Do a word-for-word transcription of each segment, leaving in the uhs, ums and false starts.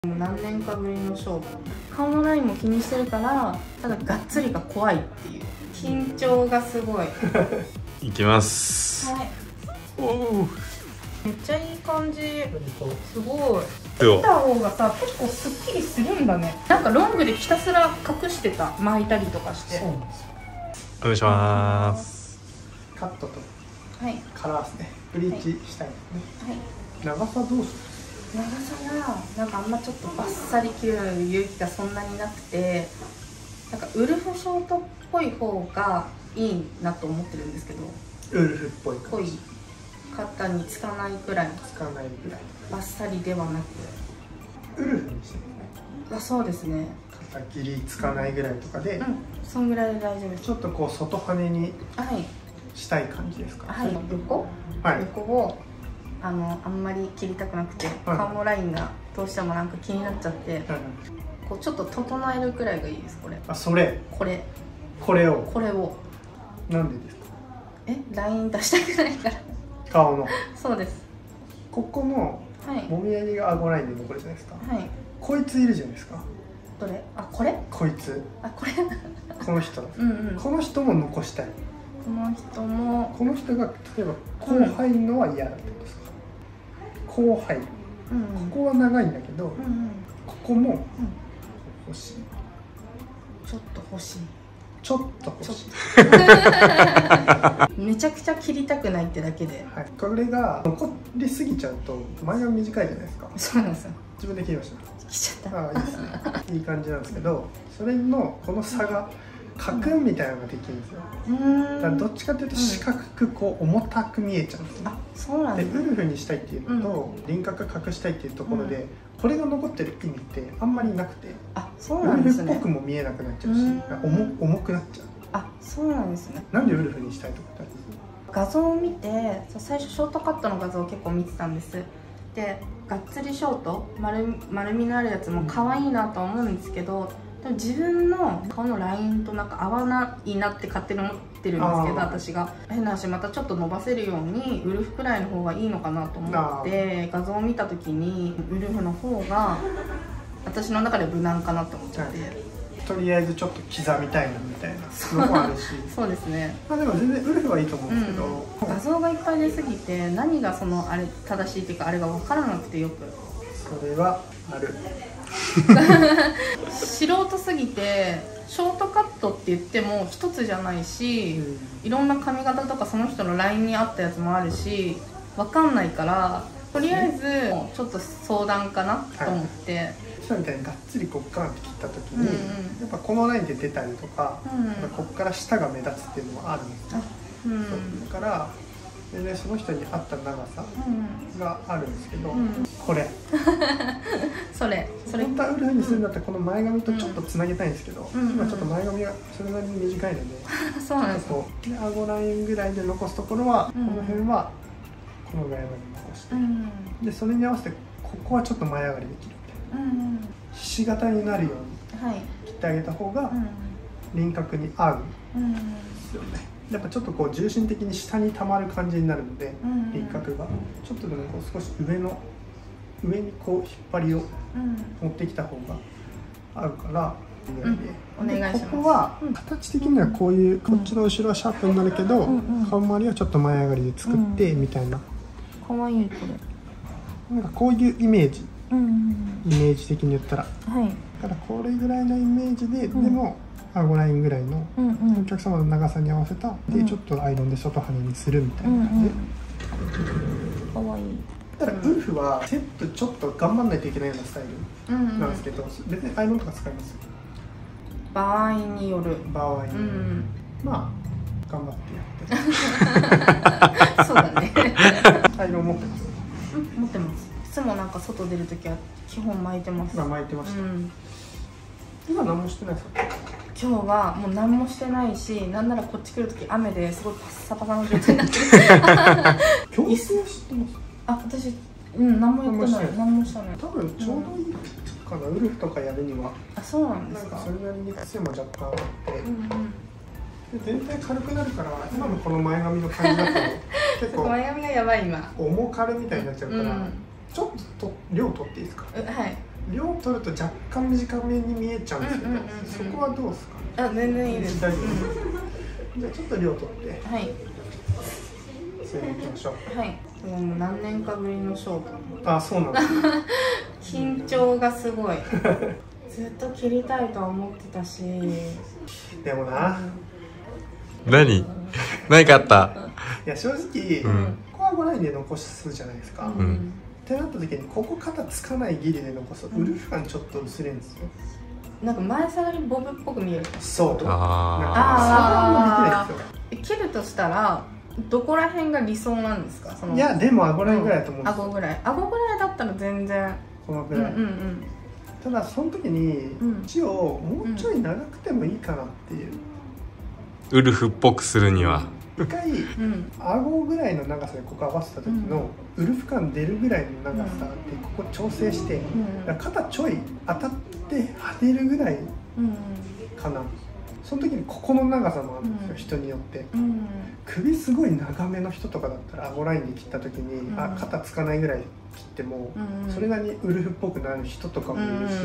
もう何年かぶりのショート。顔のラインも気にしてるから、ただがっつりが怖いっていう緊張がすごい。 いきます。 はい。 おお。 めっちゃいい感じ。すごい。 見た方がさ、結構すっきりするんだね。なんかロングでひたすら隠してた、巻いたりとかして。 そうなんですよ。 お願いします。 カットとカラーですね。ブリーチしたいですね。はい。長さどうする？ 長さがなんかあんまちょっとバッサリ切る勇気がそんなになくて、なんかウルフショートっぽい方がいいなと思ってるんですけど、 ウルフっぽい感じ、 ぽい肩につかないくらい、 つかないぐらいバッサリではなく、 ウルフにしてるね。 あ、そうですね。 肩切りつかないぐらいとかで、 うん、そんぐらいで大丈夫です。 ちょっとこう外羽にはいしたい感じですか？ はい、横、はい、横をあのあんまり切りたくなくて、はい、顔のラインがどうしてもなんか気になっちゃって、はい、こうちょっと整えるくらいがいいです。これ、あ、それこれこれをこれをなんでですか？え、 ライン出したくないから。 顔のそうです。 ここのもみあげが顎ラインで残るじゃないですか。はい。こいついるじゃないですか。 どれ？あ、これ？こいつ。 あ、これ。 この人。うんうん。この人も残したい。 この人も。 この人が例えば後輩のは嫌だってことですか？後輩。うん。ここは長いんだけど、うんうん、ここも欲しい。 ちょっと欲しい。 ちょっと欲しい。めちゃくちゃ切りたくないってだけで、 はい、これが残りすぎちゃうと前髪短いじゃないですか。 そうなんですよ。 自分で切りました。 切っちゃった。 ああ、いいですね。いい感じなんですけど、それのこの差がカクンみたいなのができるんですよ。うん、だからどっちかというと四角くこう重たく見えちゃうんですよ。あ、そうなんですね。でウルフにしたいっていうのと、うん、輪郭隠したいっていうところで、うん、これが残ってる意味ってあんまりなくて、あ、そうなんですね。ウルフっぽくも見えなくなっちゃうし、重重くなっちゃう。あ、そうなんですね。なんでウルフにしたいとかってあるんですか？画像を見て、最初ショートカットの画像を結構見てたんです。で、がっつりショート、丸丸みのあるやつも可愛いなとは思うんですけど、でも自分の顔のラインとなんか合わないなって勝手に思ってるんですけど、私が変な話、またちょっと伸ばせるようにウルフくらいの方がいいのかなと思って画像を見た時にウルフの方が私の中で無難かなと思っちゃって。 とりあえずちょっと刻みたいなみたいなのもあるしそうですね。 まあでも全然ウルフはいいと思うんですけど、 うん、画像がいっぱい出すぎて何がそのあれ正しいっていうかあれが分からなくて、よくそれはある素人すぎてショートカットって言っても一つじゃないし、うん、いろんな髪型とかその人のラインに合ったやつもあるし分かんないから、とりあえずちょっと相談かなと思って、はい、 みたいにがっつりこっからって切った時に、うんうん、やっぱこのラインで出たりとか、うんうん、こっから下が目立つっていうのもあるんですよ、うん、だからで、ね、その人に合った長さがあるんですけど、うん、これそれそれ本当はウルフにするんだったらこの前髪とちょっとつなげたいんですけど、うん、今ちょっと前髪がそれなりに短いので、うん、そうなんですよ。で顎ラインぐらいで残すところは、うん、この辺はこのぐらいまで残して、うん、でそれに合わせてここはちょっと前上がりできる。ひし形になるように切ってあげた方が輪郭に合うんですよね。やっぱちょっとこう重心的に下にたまる感じになるので、輪郭がちょっとでもこう少し上の上にこう引っ張りを持ってきた方が合うからお願いで、ここは形的にはこういうこっちの後ろはシャープになるけど顔周りはちょっと前上がりで作ってみたいな。 かわいいこれ。なんかこういうイメージ。イメージ的に言ったら、はい、だからこれぐらいのイメージで、うん、でも顎ラインぐらいのお客様の長さに合わせた、うん、でちょっとアイロンで外羽にするみたいな感じで、かわいい。ただウルフはセットちょっと頑張んないといけないようなスタイルなんですけど、うんうん、別にアイロンとか使います？ 場合による。 場合による、うん、まあ頑張ってやってそうだねアイロン持ってます？ うん、持ってます。いつもなんか外出るときは基本巻いてます。 今巻いてました、うん、今何もしてないですか？ 今日はもう何もしてないし、なんならこっち来るとき雨ですごいパッサパサの状態になってる今日知ってます？ あ、私、うん、何もやってない。何もしてない。 多分ちょうどいいかな、うん、ウルフとかやるには。 あ、そうなんですか。 なんかそれなりに癖も若干あって、うん、で全体軽くなるから、今のこの前髪の感じだと結構前髪がやばい今。 重軽みたいになっちゃうから、うん、ちょっと量取っていいですか？ はい。 量取ると若干短めに見えちゃうんですけど、そこはどうですか？ あ、全然いいです。 大丈夫です。じゃあちょっと量取って、 はい。 それでいきましょう。 はい。もう何年かぶりのショート。 あ、そうなんです。 緊張がすごい。ずっと切りたいとは思ってたし。 でもな。 何？何かあった？ いや正直、うん、ここはごラインで残すじゃないですか。うん、ってなった時にここ肩つかないギリで残すとウルフ感ちょっと薄れんですよ。 なんか前下がりボブっぽく見える。 そう。 ああ。切るとしたらどこら辺が理想なんですか？そのいやでも顎ラインぐらいだと思うんですよ。 顎ぐらい。顎ぐらいだったら全然このぐらい。うんうんうん。ただその時に血をもうちょい長くてもいいかなっていう。 ウルフっぽくするには。 一回、うん、顎ぐらいの長さでここ合わせた時の、うん、ウルフ感出るぐらいの長さでここ調整して、うん、肩ちょい当たって跳ねるぐらいかな、うん、その時にここの長さもあるんですよ、うん、人によって、うん、首すごい長めの人とかだったら顎ラインで切った時に、うん、あ肩つかないぐらい切っても、うん、それなりにウルフっぽくなる人とかもいるし、うん、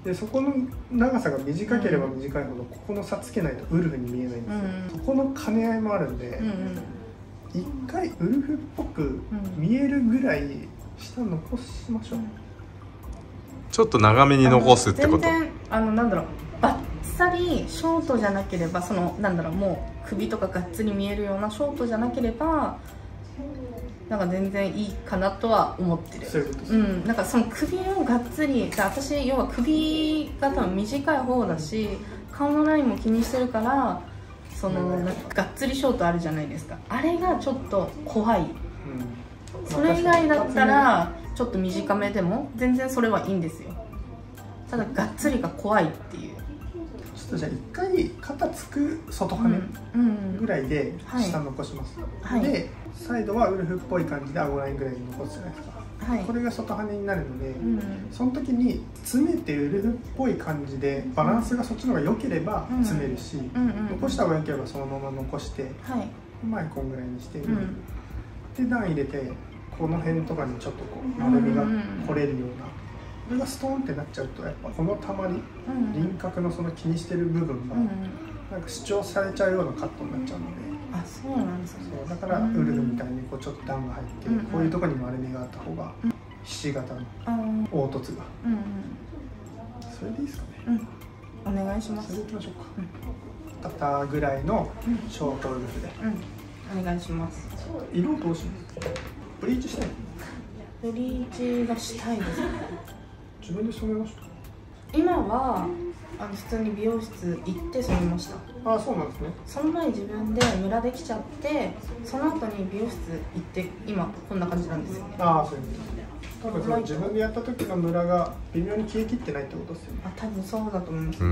でそこの長さが短ければ短いほどここの差つけないとウルフに見えないんですよ、うん、そこの兼ね合いもあるんで、うん、一回ウルフっぽく見えるぐらい下残しましょう、うん、 ちょっと長めに残すってこと？ 全然あのなんだろうバッサリショートじゃなければそのなんだろうもう首とかがっつり見えるようなショートじゃなければなんか全然いいかなとは思ってる。 そういうことです。 うん、なんかその首をがっつり、私要は首が多分短い方だし、顔のラインも気にしてるから、そのなんかがっつりショートあるじゃないですか。あれがちょっと怖い。うん、それ以外だったらちょっと短めでも全然それはいいんですよ。ただがっつりが怖いっていう。 ちょっとじゃあ一回肩つく外羽ぐらいで下残します。はいはい、でサイドはウルフっぽい感じで顎ラインぐらいに残すじゃないですか、はい、これが外羽になるので、うん、その時に詰めてウルフっぽい感じでバランスがそっちの方が良ければ詰めるし、残した方が良ければそのまま残して、はい、前こんぐらいにして、うん、で段入れてこの辺とかにちょっとこう丸みが取れるような、これがストーンってなっちゃうとやっぱこのたまり、うん、輪郭のその気にしてる部分がなんか主張されちゃうようなカットになっちゃうので。 あ、そうなんですね。 そうだからウルフみたいにこうちょっと段が入って、うん、こういうところに丸みがあった方がひし形の凹凸が、うんうん、それでいいですかね、 うん、お願いします。 それでいきましょうか、うん、肩ぐらいのショートウルフで、 うん、お願いします。 色どうします？ブリーチしたい？ ブリーチがしたいですね。 自分で染めました？ 今はあの普通に美容室行って染めました。 ああ、そうなんですね。 その前自分でムラできちゃって、その後に美容室行って今こんな感じなんですよね。 ああ、そういうこと。多分その自分でやった時のムラが微妙に消えきってないってことですよね。 あ、多分そうだと思います。 うん。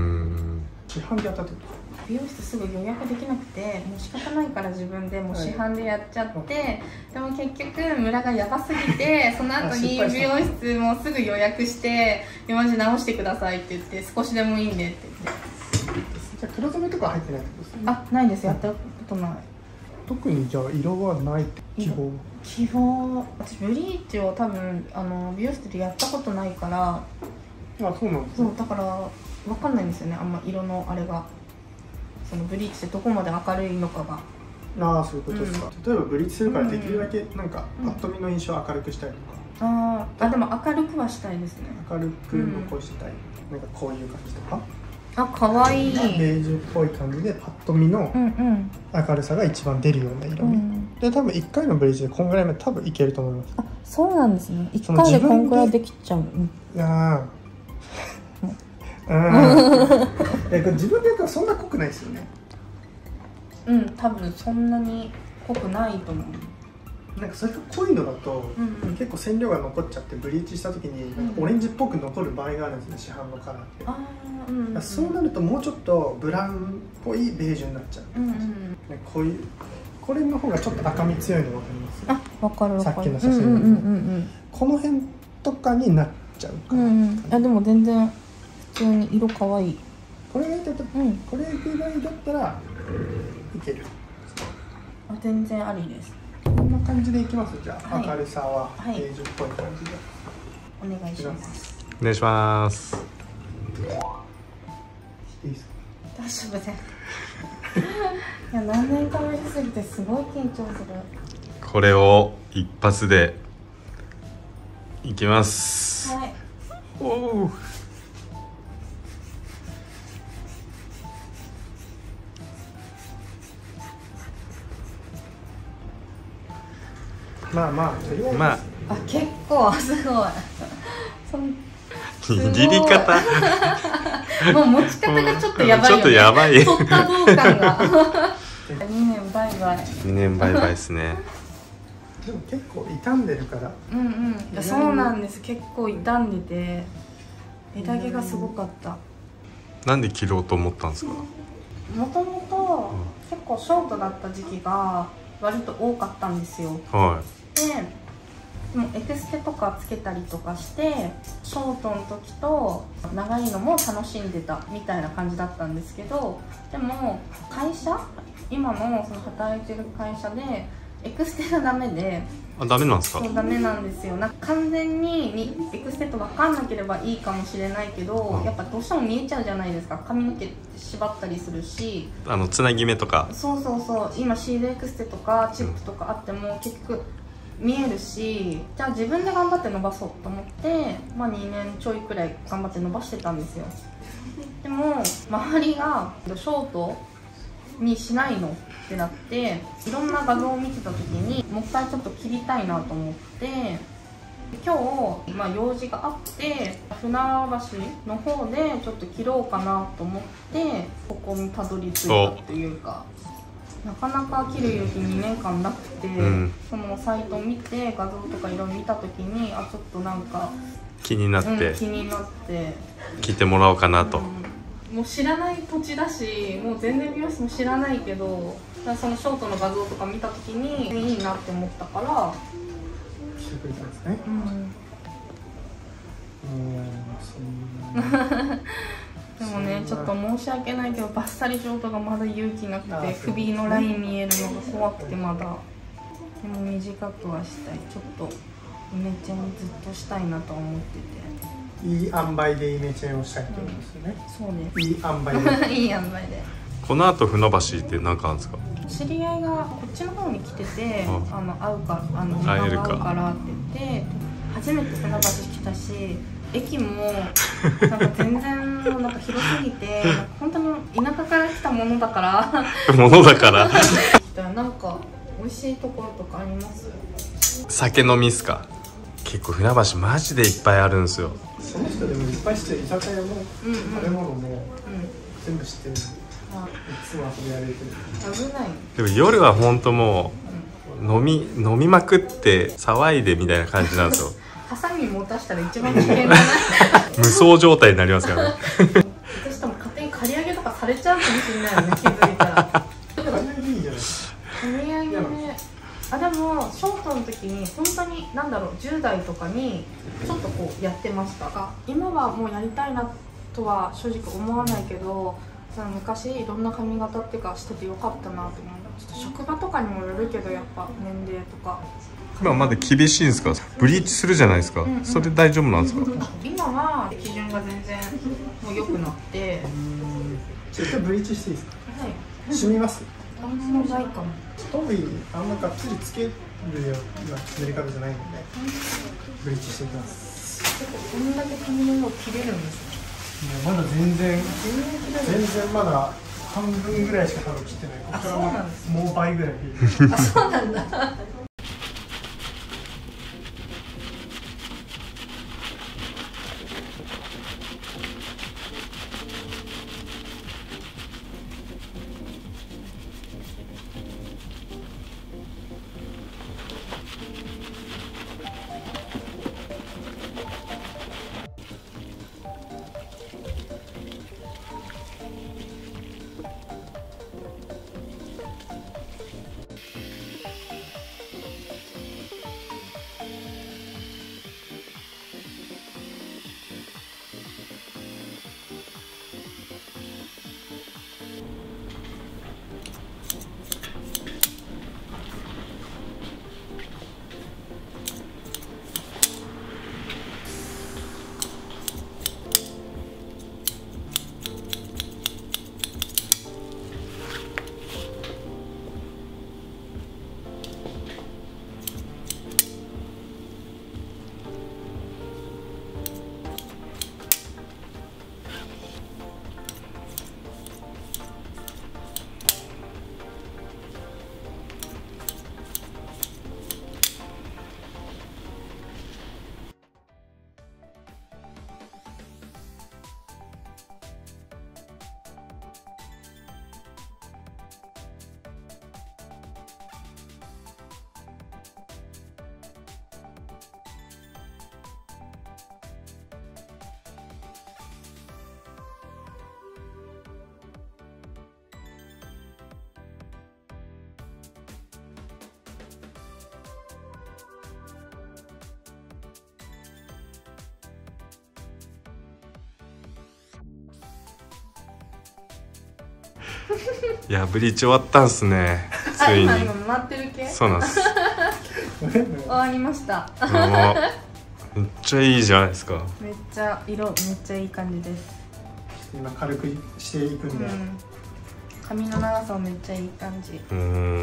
市販でやったってこと？ 美容室すぐ予約できなくて、もう仕方ないから自分でもう市販でやっちゃって、はい、でも結局ムラがやばすぎて、その後に美容室もすぐ予約して「マジ直してください」って言って「少しでもいいんで」って言って。 じゃあ黒染めとか入ってないってことですね？ あ、ないです。やったことない。 特にじゃあ色はないって希望？ 希望、私ブリーチを多分あの美容室でやったことないから。 あ、そうなんですね。 そうだからわかんないんですよね。あんま色のあれが、そのブリーチってどこまで明るいのかが。 ああ、そういうことですか。うん、例えばブリーチするからできるだけなんかパッと見の印象を明るくしたいとか。うん、ああ、でも明るくはしたいですね。 明るく残したい。うん、なんかこういう感じとか。 あ、かわいい。ベージュっぽい感じでパッと見の明るさが一番出るような色味、うん、で多分いっかいのブリーチでこんぐらいまで多分いけると思います。 あ、そうなんですね。いっかいでこんぐらいできちゃう。 いやーあこれ自分でやったらそんな濃くないですよね。 うん、多分そんなに濃くないと思う。 なんかそれが濃いのだと、うんうん、結構染料が残っちゃってブリーチした時になんかオレンジっぽく残る場合があるんですね、市販のカラーって。あ、うんうん、そうなるともうちょっとブラウンっぽいベージュになっちゃう、うんうん、こういうこれの方がちょっと赤み強いの分かります？ あ、分かる分かる。 さっきの写真のこの辺とかになっちゃうかな、うんうん、 あ、でも全然普通に色可愛い。 これがいいと、うん、これぐらいだったらいける。 あ、全然ありです。 こんな感じでいきます。じゃあ、はい、明るさはベージュっぽい感じで、 はい、お願いします。 お願いします。 いいですか？ 大丈夫です。いや、何年かぶりすぎてすごい緊張する。 これを一発でいきます。 はい。 おお。 まあまあとりあえず、 まあ、 あ、結構すごい。そん握り方もう持ち方がちょっとやばいよね。 ちょっとやばい。 取ったどう感が。にねんバイバイ。 にねんバイバイですね。 でも結構傷んでるから。 うんうん。いや、そうなんです。結構傷んでて枝毛がすごかった。 なんで切ろうと思ったんですか？ もともと結構ショートだった時期が割と多かったんですよ。 はで、でもエクステとかつけたりとかしてショートの時と長いのも楽しんでたみたいな感じだったんですけど、でも会社今のその働いてる会社でエクステがダメで。 い。あ、ダメなんですか？ そう、ダメなんですよ。なんか完全ににエクステと分かんなければいいかもしれないけど、やっぱどうしても見えちゃうじゃないですか。髪の毛縛ったりするし、 あのつなぎ目とか。 そうそうそう、今シールエクステとかチップとかあっても結局見えるし、じゃあ自分で頑張って伸ばそうと思って、まあ、にねんちょいくらい頑張って伸ばしてたんですよ。でも周りがショートにしないのってなって、いろんな画像を見てた時にもう一回ちょっと切りたいなと思って、今日、まあ、用事があって船橋の方でちょっと切ろうかなと思ってここにたどり着いたっていうか、なかなか切る勇気にねんかんなくて、うん、そのサイトを見て画像とかいろいろ見た時に、あ、ちょっとなんか気になって、うん、 気になって切ってもらおうかなと。 うん、もう知らない土地だし、もう全然美容室も知らないけど、そのショートの画像とか見た時にいいなって思ったから来てくれたんですね。うん、 うん、そんなでもね、ちょっと申し訳ないけどバッサリショートがまだ勇気なくて、首のライン見えるのが怖くて、まだでも短くはしたい。ちょっとイメチェンずっとしたいなと思ってて、 いい塩梅でイメチェンをしたいってことですよね。 うん、そうね、 いい塩梅でいい塩梅で。 この後船橋って何かあるんですか？ 知り合いがこっちの方に来てて、ああの会うかあの時間が合うからって言って、初めて船橋来たし、駅もなんか全然なんか広すぎて、本当に田舎から来たものだからものだからなんか美味しいところとかあります？ 酒飲みっすか？結構船橋マジでいっぱいあるんですよ。 その人でもいっぱいしてる、居酒屋も食べ物も全部知ってる。いつも遊び歩いてる。 危ない。 でも夜は本当もう飲み飲みまくって騒いでみたいな感じなんですよ。 ハサミ持たしたら一番危険じゃない？ 無双状態になりますからね。 私多分勝手に刈り上げとかされちゃうかもしれないよね、気づいたら。 刈り上げいいじゃないですか。 刈り上げね。あ、でもショートの時に本当に何だろう、じゅう代とかにちょっとこうやってましたが、今はもうやりたいなとは正直思わないけど、昔いろんな髪型っていうかしててよかったなと思う。ちょっと職場とかにもよるけど、やっぱ年齢とか。 今まだ厳しいんですか？ブリーチするじゃないですか。うんうん、それ大丈夫なんですか？ 今は基準が全然もう良くなって。 ちょっとブリーチしていいですか？ はい。 染みます？ あんまないかも。 太いあんまがっつりつけるような塗り方じゃないので、ブリーチしていきます。 結構こんだけ髪の色切れるんですね。 まだ全然全然まだ半分ぐらいしか多分切ってない。ここからもう倍ぐらい切る。 あ、そうなんだ。 いやブリーチ終わったんすね。つあ、 いに。 今今回ってる系。 そうなんです。 終わりました。 もうめっちゃいいじゃないですか。 めっちゃ色めっちゃいい感じです。 今軽くしていくんで、うん、 髪の長さもめっちゃいい感じ。 うん。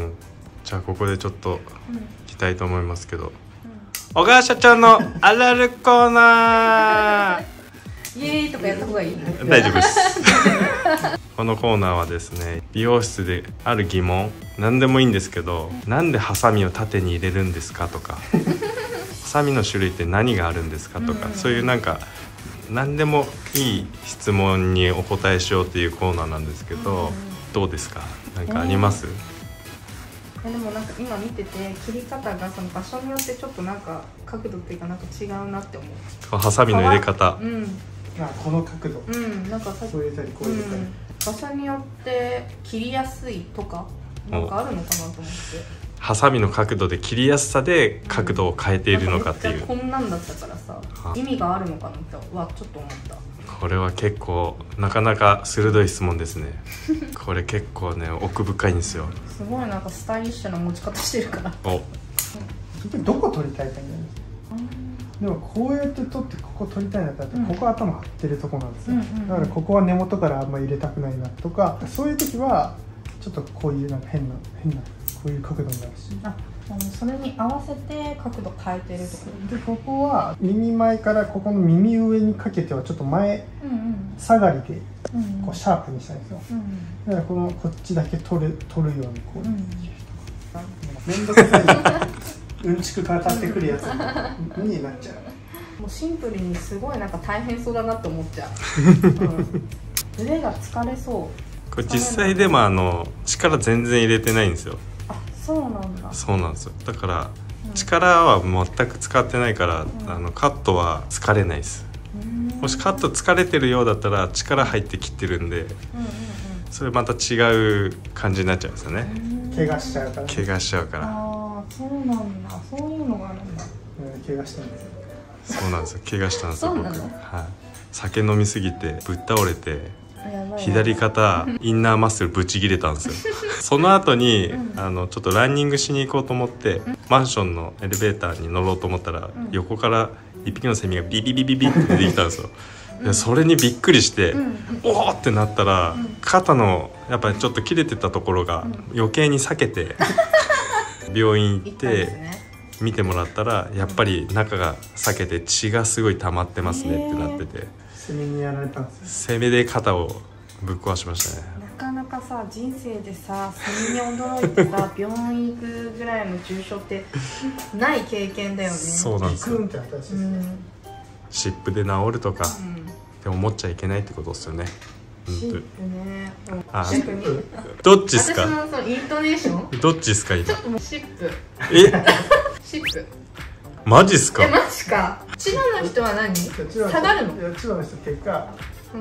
じゃあここでちょっといきたいと思いますけど、うん、小川社長のあるあるコーナー。 イエーイとかやった方がいい？ 大丈夫です。このコーナーはですね、美容室である疑問、何でもいいんですけど、なんでハサミを縦に入れるんですかとか、ハサミの種類って何があるんですかとか、うん、そういうなんか何でもいい質問にお答えしようっていうコーナーなんですけど、うん、どうですか？なんかあります？ えー、でもなんか今見てて切り方がその場所によってちょっとなんか角度っていうかなんか違うなって思う。 ハサミの入れ方。 うん。 あ、この角度。 うん、なんかさこう入れたりこう入れたり。うん、 場所によって切りやすいとかなんかあるのかなと思って。 ハサミの角度で切りやすさで角度を変えているのかっていう。 こんなんだったからさ、意味があるのかなってはちょっと思った。 これは結構なかなか鋭い質問ですね。これ結構ね奥深いんですよ。 すごいなんかスタイリッシュな持ち方してるから。 お。 どこ取りたいかになるんですよ。でもこうやって取ってここ取りたいなって、うん、ここ頭張ってるとこなんですよ、うんうんうん、だからここは根元からあんま入れたくないなとか、そういう時はちょっとこういうなんか変な変なこういう角度になるし、 あ、それに合わせて角度変えてるとかで、ここは耳前からここの耳上にかけてはちょっと前下がりでこうシャープにしたいんですよ、うんうん、だからこのこっちだけ取る取るようにこう、うん、面倒くさいうんちくかかってくるやつになっちゃう。 もうシンプルにすごいなんか大変そうだなって思っちゃう。うん、腕が疲れそう。 これ実際でもあの力全然入れてないんですよ。 あ、そうなんだ。 そうなんですよ。だから、うん、力は全く使ってないから、うん、あのカットは疲れないです。もしカット疲れてるようだったら力入ってきてるんで、うんうんうん、それまた違う感じになっちゃうんですよね。 怪我しちゃうから。 怪我しちゃうから。 そうなんだ、そういうのがあるんだ。 怪我したんですよ。 そうなんですよ、怪我したんですよ僕。はい。酒飲みすぎてぶっ倒れて、左肩インナーマッスルぶち切れたんですよ。その後に、うん、あのちょっとランニングしに行こうと思って、うん、マンションのエレベーターに乗ろうと思ったら、うん、横から一匹のセミがビビビビビって出てきたんですよ。でそれにびっくりして、うん、おーってなったら、うん、肩のやっぱりちょっと切れてたところが余計に裂けて。病院行って見てもらったらやっぱり中が裂けて血がすごい溜まってますねってなってて、 セミにやられたんですよ。セミで肩をぶっ壊しましたね。 なかなかさ人生でさセミに驚いてさ病院行くぐらいの重症ってない経験だよね。 そうなんですよ。湿布で治るとか、うん、って思っちゃいけないってことですよね。 シップね。 あ、どっちですか？ 私のそのイントネーション？ どっちですか今？ シップ。 え？ シップ。 マジっすか？ え、マジか。千葉の人は何？下がるの？ いや、千葉の人結果、うん、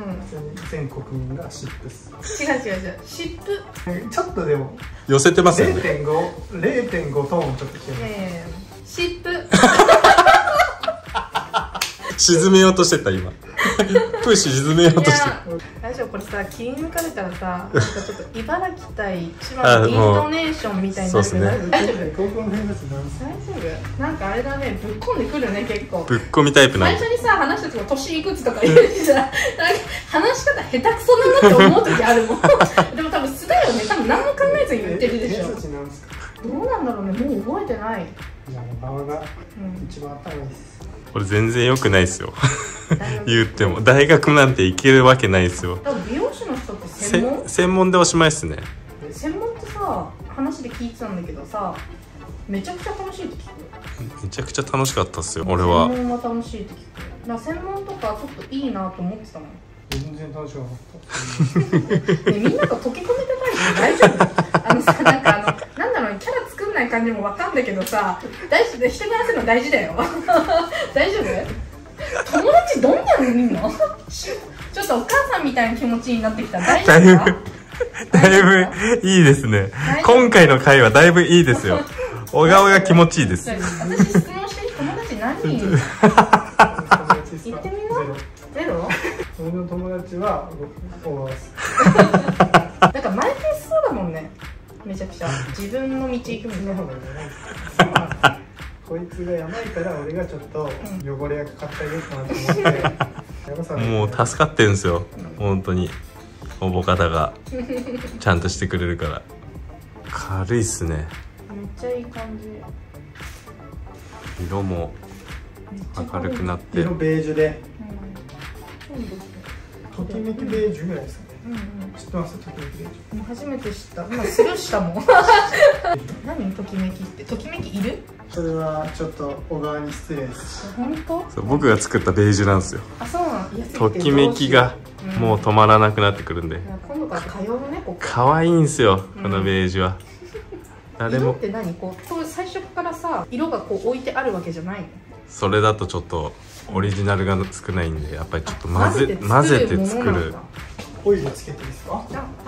全国民がシップス。 違う違う違う。シップ。 ちょっとでも寄せてますよね。 ゼロテンご、ゼロテンごトーンちょっと来てます。 えー、シップ。 沈めようとしてた今。プッシュ沈めようとしてる。 大丈夫、これさ切り抜かれたらさ、なんかちょっと茨城対千葉のイントネーションみたいになるけど大丈夫？ 高校の変です。 大丈夫？なんかあれだね、ぶっこんでくるね結構。 ぶっこみタイプなんで。 最初にさ話した時も年いくつとか言ってさ、なんか話し方下手くそだなって思う時あるもん。でも多分素だよね。多分何も考えずに言ってるでしょ。どうなんだろうね、もう覚えてない。 じゃあ馬場が一番頭いいです。 これ全然良くないですよ。言っても大学なんて行けるわけないですよ。 美容師の人って専門？ 専門でおしまいですね。 専門ってさ話で聞いてたんだけどさ、めちゃくちゃ楽しいって聞く。 めちゃくちゃ楽しかったっすよ俺は。 専門は楽しいって聞く。だから専門とかちょっといいなと思ってたもん。 全然楽しくなかった。 ね、みんなが溶け込めてない大丈夫？あのさ、なんかあのなんだろうね、キャラ作んない感じもわかんだけどさ、大事で人に話せるの大事だよ。大丈夫？友達どんなのいんの？ちょっとお母さんみたいな気持ちになってきた。大丈夫か？ だいぶいいですね。今回の回はだいぶいいですよ。小川が気持ちいいです。 私質問して友達何人いるの？言ってみよう。ゼロ？ 俺の友達は小川です。 なんか前か自分の道行くみたいな。 こいつがやばいから俺がちょっと汚れがかかってあげるかなと思って、 もう助かってるんですよ本当に。おぼかたがちゃんとしてくれるから軽いっすね。 めっちゃいい感じ。 色も明るくなって、 色ベージュで、ときめきベージュぐらいですかね。うんうん、知ってます？ときめきベージュ。 初めて知った。今スルーしたもん。何ときめきって？ときめきいる？ それはちょっと小川に失礼です。 本当？ そう、僕が作ったベージュなんですよ。 あ、そうなの。 ときめきがもう止まらなくなってくるんで。 今度から通うね、ここ。 可愛いんですよ、このベージュは。 誰も。色って何？こう、最初からさ、色がこう置いてあるわけじゃないの？ それだとちょっとオリジナルが少ないんで、やっぱりちょっと混ぜ混ぜて作る。 オイルつけていいですか？あ、 はい。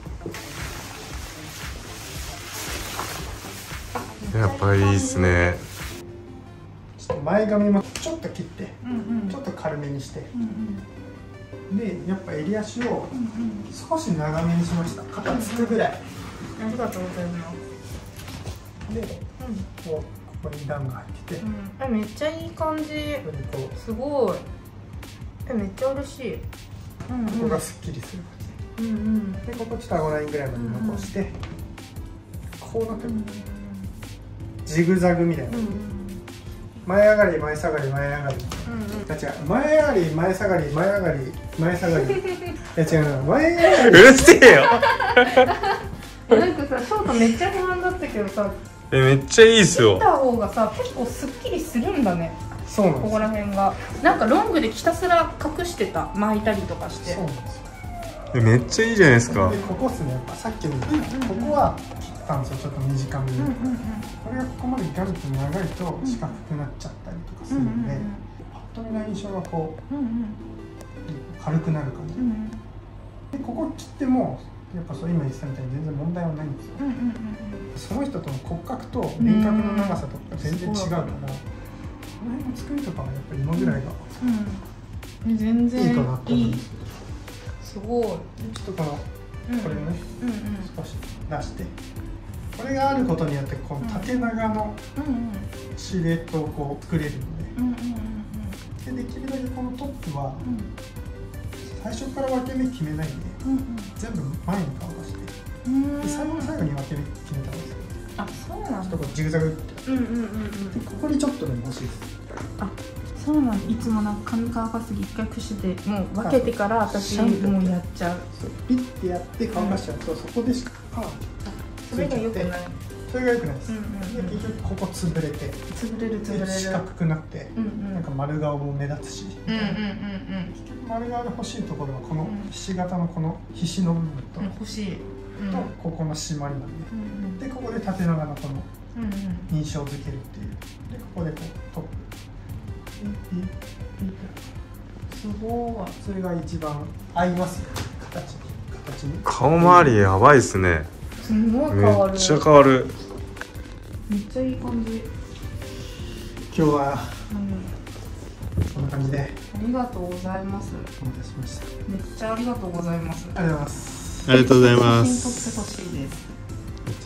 やっぱりいいっすね。 ちょっと前髪もちょっと切って、うんうん、ちょっと軽めにして、うんうん、でやっぱ襟足を少し長めにしました。肩つくぐらい。 ありがとうございます。 で、うん、こうここに段が入ってて、うん、 え、めっちゃいい感じ。すごい。え、めっちゃ嬉しい。 うん、ここがすっきりする感じ。うんうん、でここちょっと顎ラインぐらいまで残して、うんうん、こうなってる、うん、ジグザグみたいな、うん、前上がり前下がり前上がり、うんうん、違う、前上がり前下がり前上がり前下がりいや違うな、前上がりうるせえよなんかさ、翔太めっちゃ不安だったけどさ、 え、めっちゃいいっすよ。 切った方がさ、結構すっきりするんだね。 そうなんです。 ここら辺がなんかロングでひたすら隠してた、巻いたりとかして。 そうなんですよ。 めっちゃいいじゃないですか。 でここっすね、やっぱさっきの、うんうんうん、ここは切ったんですよ、ちょっと短めに、うんうんうん、これがここまでガルと長いと四角くなっちゃったりとかするんで、パッと見の印象がこう、うんうん、軽くなる感じ、うんうん、でここ切ってもやっぱそう今言ってたみたいに全然問題はないんですよ、うんうんうん、その人との骨格と輪郭の長さとか全然違うから、この辺の作りとかはやっぱり今ぐらいが、 うんうん、全然いいかなと思うんですよ。 すごい。ちょっとこの、これをね、うんうん、少し出して、これがあることによってこの縦長のシルエットをこう作れるので、で、できるだけこのトップは最初から分け目決めないで、うんうん、全部前に顔出して、で最後の最後に分け目決めたんですよ。 あ、そうなんだ。 ちょっとこうジグザグって、うんうんうんうん、でここにちょっとね欲しいです。 あ、そうなんだ。いつもなんか髪乾かす時一回櫛でもう分けてから私もうやっちゃう。 ピッてやって乾かしちゃうと、うん、そこでしかそれが良くない。 それが良くないです。うんうんうん、で結局ここ潰れて、 潰れる潰れる。 四角くなって、うんうん、なんか丸顔も目立つし、うんうんうんうん、結局丸顔で欲しいところはこのひし形のこのひしの部分と、うん、欲しい、うん、とここの締まりなんで、うんうん、でここで縦長のこの印象付けるっていう。でここでこうトップ。 すごい。 それが一番合いますよ、形形に。 顔周りやばいっすね。 すごい変わる。 めっちゃ変わる。 めっちゃいい感じ。 今日は、うん、こんな感じで。 ありがとうございます。 お待たせしました。 めっちゃありがとうございます。 ありがとうございます。 ありがとうございます。 写真撮ってほしいです。